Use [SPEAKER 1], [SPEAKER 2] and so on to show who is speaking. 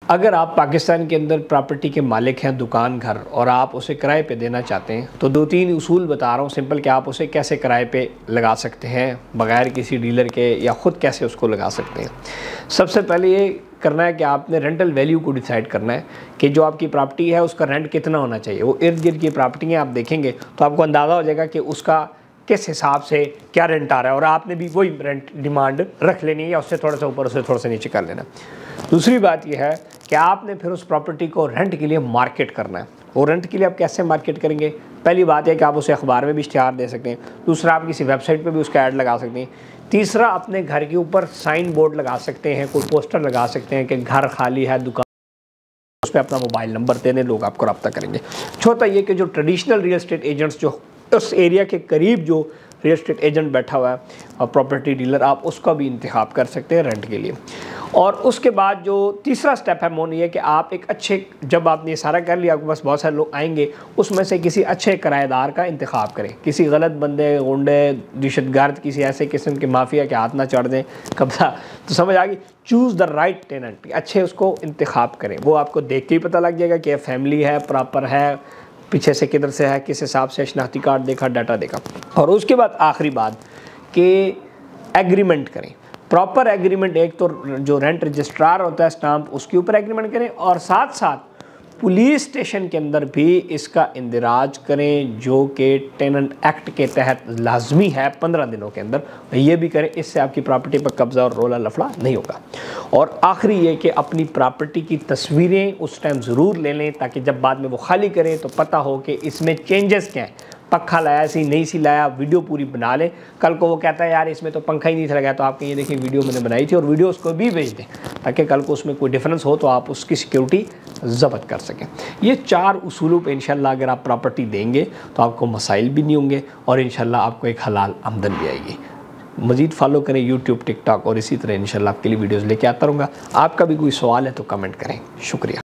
[SPEAKER 1] अगर आप पाकिस्तान के अंदर प्रॉपर्टी के मालिक हैं, दुकान, घर, और आप उसे किराए पे देना चाहते हैं तो 2-3 उसूल बता रहा हूँ सिंपल कि आप उसे कैसे किराए पे लगा सकते हैं बग़ैर किसी डीलर के, या ख़ुद कैसे उसको लगा सकते हैं। सबसे पहले ये करना है कि आपने रेंटल वैल्यू को डिसाइड करना है कि जो आपकी प्रॉपर्टी है उसका रेंट कितना होना चाहिए। वो इर्द गिर्द की प्रॉपर्टी आप देखेंगे तो आपको अंदाज़ा हो जाएगा कि उसका किस हिसाब से क्या रेंट आ रहा है, और आपने भी वही रेंट डिमांड रख लेनी है या उससे थोड़ा सा ऊपर, उससे थोड़ा सा नीचे कर लेना। दूसरी बात यह है कि आपने फिर उस प्रॉपर्टी को रेंट के लिए मार्केट करना है। और रेंट के लिए आप कैसे मार्केट करेंगे? पहली बात है कि आप उसे अखबार में भी इश्तिहार दे सकते हैं। दूसरा, आप किसी वेबसाइट पे भी उसका ऐड लगा सकते हैं। तीसरा, अपने घर के ऊपर साइन बोर्ड लगा सकते हैं, कोई पोस्टर लगा सकते हैं कि घर खाली है, दुकान, उस पर अपना मोबाइल नंबर देने, लोग आपको रब्ता करेंगे। चौथा ये कि जो ट्रेडिशनल रियल एस्टेट एजेंट्स, जो उस एरिया के करीब जो रियल एस्टेट एजेंट बैठा हुआ है और प्रॉपर्टी डीलर, आप उसका भी इंतखाब कर सकते हैं रेंट के लिए। और उसके बाद जो तीसरा स्टेप है मोन, ये कि आप एक अच्छे, जब आपने ये सारा कर लिया, आपके पास बहुत सारे लोग आएंगे, उसमें से किसी अच्छे किराएदार का इंतखाब करें। किसी गलत बंदे, गुंडे, दहशतगर्द, किसी ऐसे किस्म के माफिया के हाथ ना चढ़ दें कब्जा, तो समझ आ गई। चूज़ द राइट टेनेंट, अच्छे उसको इंतखाब करें। वो आपको देख के ही पता लग जाएगा कि फैमिली है, प्रॉपर है, पीछे से किधर से है, किस हिसाब से, शनाख्ती कार्ड देखा, डाटा देखा। और उसके बाद आखिरी बात कि एग्रीमेंट करें, प्रॉपर एग्रीमेंट। एक तो जो रेंट रजिस्ट्रार होता है, स्टाम्प, उसके ऊपर एग्रीमेंट करें, और साथ साथ पुलिस स्टेशन के अंदर भी इसका इंदिराज करें, जो कि टेनेंट एक्ट के तहत लाजमी है 15 दिनों के अंदर। ये भी करें, इससे आपकी प्रॉपर्टी पर कब्जा और रोला लफड़ा नहीं होगा। और आखिरी ये कि अपनी प्रॉपर्टी की तस्वीरें उस टाइम ज़रूर ले लें, ताकि जब बाद में वो खाली करें तो पता हो कि इसमें चेंजेस क्या हैं। पक्खा लाया सी, नहीं सी लाया, वीडियो पूरी बना लें। कल को वो कहता है यार इसमें तो पंखा ही नहीं था लगाया, तो आपके ये देखिए वीडियो मैंने बनाई थी, और वीडियो उसको भी भेज दें, ताकि कल को उसमें कोई डिफरेंस हो तो आप उसकी सिक्योरिटी ज़ब्त कर सकें। ये 4 उसूलों पे इंशाल्लाह अगर आप प्रॉपर्टी देंगे तो आपको मसाइल भी नहीं होंगे, और इंशाल्लाह आपको एक हलाल आमदन भी आएगी। मज़ीद फॉलो करें यूट्यूब, टिकटॉक, और इसी तरह इंशाल्लाह आपके लिए वीडियोज़ लेके आता रहूँगा। आपका भी कोई सवाल है तो कमेंट करें। शुक्रिया।